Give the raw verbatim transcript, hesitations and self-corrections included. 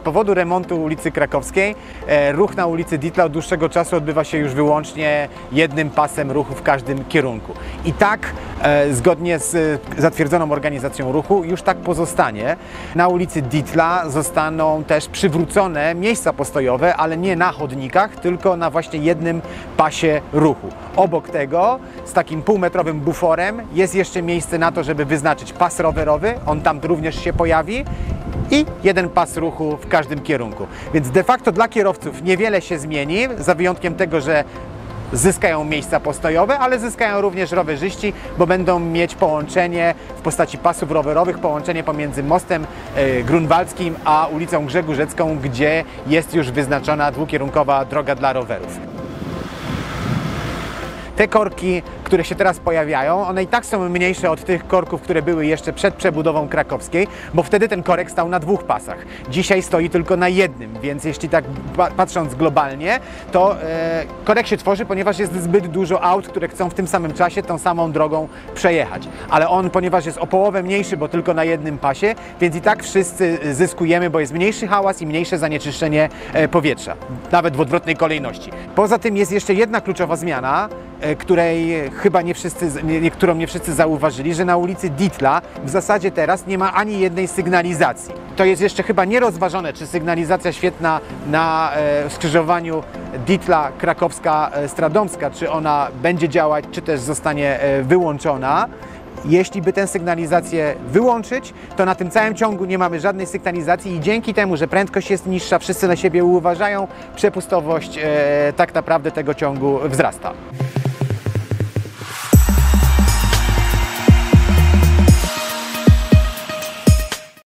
powodu remontu ulicy Krakowskiej ruch na ulicy Dietla od dłuższego czasu odbywa się już wyłącznie jednym pasem ruchu w każdym kierunku. I tak, zgodnie z zatwierdzoną organizacją ruchu, już tak pozostanie. Na ulicy Dietla zostaną też przywrócone miejsca postojowe, ale nie na chodnikach, tylko na właśnie jednym pasie ruchu. Obok tego, z takim półmetrowym buforem, jest jeszcze miejsce na to, żeby wyznaczyć pas rowerowy, on tam również się pojawi, i jeden pas ruchu w każdym kierunku. Więc de facto dla kierowców niewiele się zmieni, za wyjątkiem tego, że zyskają miejsca postojowe, ale zyskają również rowerzyści, bo będą mieć połączenie w postaci pasów rowerowych, połączenie pomiędzy mostem grunwaldzkim a ulicą Grzegórzecką, gdzie jest już wyznaczona dwukierunkowa droga dla rowerów. Te korki, które się teraz pojawiają, one i tak są mniejsze od tych korków, które były jeszcze przed przebudową krakowskiej, bo wtedy ten korek stał na dwóch pasach. Dzisiaj stoi tylko na jednym, więc jeśli tak patrząc globalnie, to e, korek się tworzy, ponieważ jest zbyt dużo aut, które chcą w tym samym czasie tą samą drogą przejechać. Ale on, ponieważ jest o połowę mniejszy, bo tylko na jednym pasie, więc i tak wszyscy zyskujemy, bo jest mniejszy hałas i mniejsze zanieczyszczenie e, powietrza, nawet w odwrotnej kolejności. Poza tym jest jeszcze jedna kluczowa zmiana, której chyba nie wszyscy, nie, którą nie wszyscy zauważyli, że na ulicy Dietla w zasadzie teraz nie ma ani jednej sygnalizacji. To jest jeszcze chyba nierozważone, czy sygnalizacja świetna na e, skrzyżowaniu Dietla Krakowska-Stradomska, czy ona będzie działać, czy też zostanie e, wyłączona. Jeśli by tę sygnalizację wyłączyć, to na tym całym ciągu nie mamy żadnej sygnalizacji i dzięki temu, że prędkość jest niższa, wszyscy na siebie uważają, przepustowość e, tak naprawdę tego ciągu wzrasta.